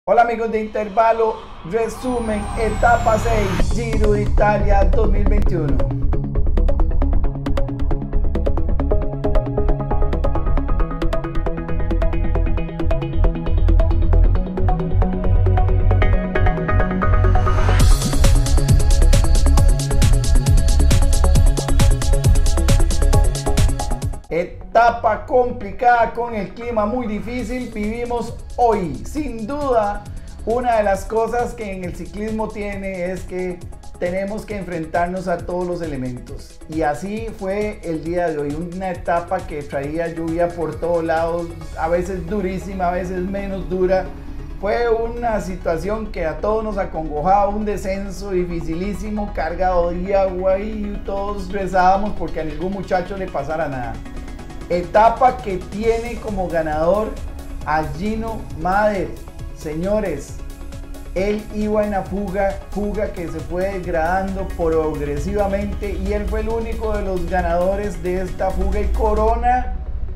Hola amigos de Intervalo, resumen, etapa 6, Giro de Italia 2021. Etapa complicada con el clima muy difícil vivimos hoy. Sin duda, una de las cosas que en el ciclismo tiene es que tenemos que enfrentarnos a todos los elementos. Y así fue el día de hoy. Una etapa que traía lluvia por todos lados, a veces durísima, a veces menos dura. Fue una situación que a todos nos acongojaba, un descenso dificilísimo, cargado de agua y todos rezábamos porque a ningún muchacho le pasara nada. Etapa que tiene como ganador a Gino Mäder. Señores, él iba en la fuga que se fue degradando progresivamente y él fue el único de los ganadores de esta fuga y corona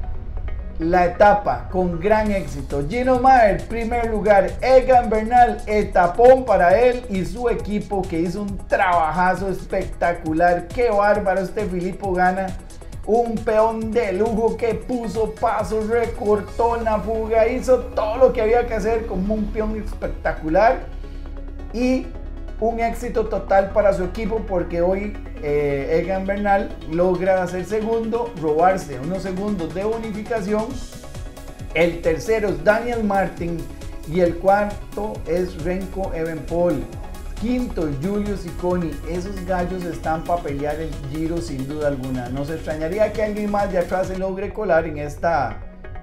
la etapa con gran éxito. Gino Mäder, primer lugar. Egan Bernal, etapón para él y su equipo que hizo un trabajazo espectacular. Qué bárbaro, este Filippo Ganna. Un peón de lujo que puso pasos, recortó en la fuga, hizo todo lo que había que hacer como un peón espectacular y un éxito total para su equipo porque hoy Egan Bernal logra hacer segundo, robarse unos segundos de bonificación. El tercero es Daniel Martin y el cuarto es Remco Evenepoel. Quinto, Giulio Ciccone. Esos gallos están para pelear el Giro sin duda alguna. Nos extrañaría que alguien más de atrás se logre colar en esta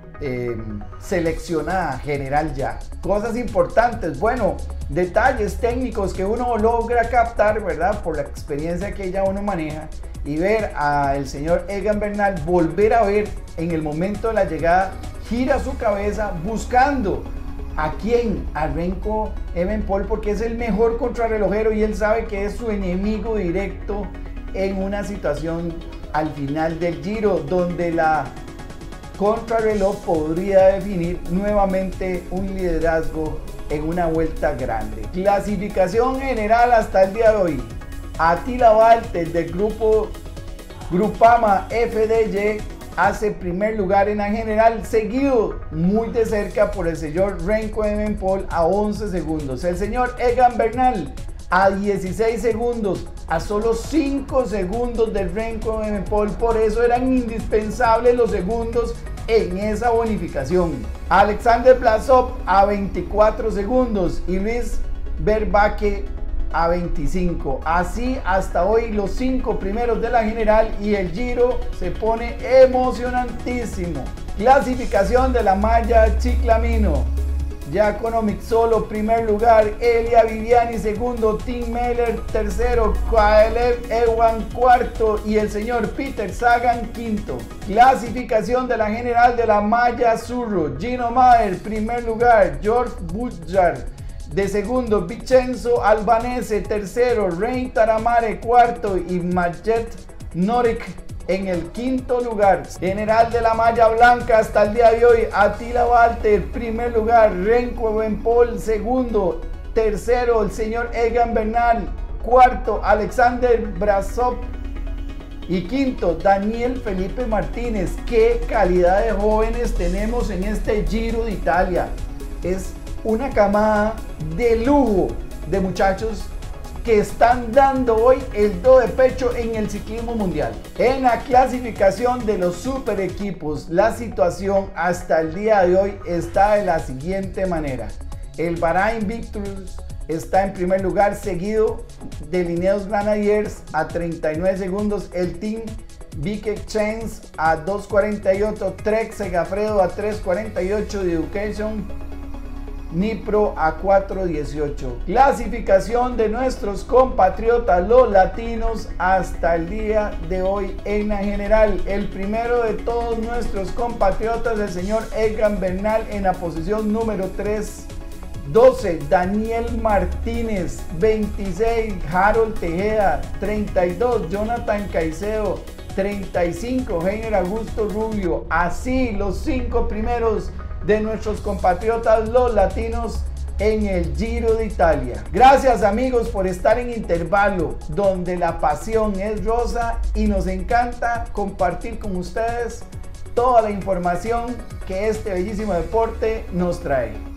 seleccionada general ya. Cosas importantes, bueno, detalles técnicos que uno logra captar, ¿verdad? Por la experiencia que ya uno maneja y ver al señor Egan Bernal, volver a ver en el momento de la llegada, gira su cabeza buscando ¿a quién? A Remco Evenepoel porque es el mejor contrarrelojero y él sabe que es su enemigo directo en una situación al final del Giro donde la contrarreloj podría definir nuevamente un liderazgo en una vuelta grande. Clasificación general hasta el día de hoy. Attila Valter del grupo Grupama FDJ hace primer lugar en la general, seguido muy de cerca por el señor Remco Evenepoel a 11 segundos. El señor Egan Bernal a 16 segundos, a solo 5 segundos de Remco Evenepoel. Por eso eran indispensables los segundos en esa bonificación. Alexander Vlasov a 24 segundos y Luis Vervaeke a 25. Así hasta hoy los 5 primeros de la general y el Giro se pone emocionantísimo. Clasificación de la malla ciclamino. Giacomo Mixolo primer lugar, Elia Viviani segundo, Tim Mailer tercero, Caleb Ewan cuarto y el señor Peter Sagan quinto. Clasificación de la general de la malla Azzurro. Gino Mäder primer lugar, George Butchart de segundo, Vincenzo Albanese tercero, Rein Taramare cuarto y Majet Norik en el quinto lugar. General de la malla blanca hasta el día de hoy, Attila Valter primer lugar, Remco Evenepoel segundo, tercero el señor Egan Bernal, cuarto Alexander Vlasov y quinto Daniel Felipe Martínez. Qué calidad de jóvenes tenemos en este Giro de Italia. Es una camada de lujo de muchachos que están dando hoy el do de pecho en el ciclismo mundial. En la clasificación de los super equipos, la situación hasta el día de hoy está de la siguiente manera. El Bahrain Victorious está en primer lugar, seguido de Ineos Grenadiers a 39 segundos, el Team Viking Chains a 2.48, Trek Segafredo a 3.48, de Education Nipro a 4.18. Clasificación de nuestros compatriotas los latinos hasta el día de hoy en la general. El primero de todos nuestros compatriotas, el señor Egan Bernal en la posición número 3. 12, Daniel Martínez. 26, Harold Tejeda. 32, Jonathan Caicedo. 35, Heiner Augusto Rubio. Así los 5 primeros de nuestros compatriotas los latinos en el Giro de Italia. Gracias amigos por estar en Intervalo, donde la pasión es rosa y nos encanta compartir con ustedes toda la información que este bellísimo deporte nos trae.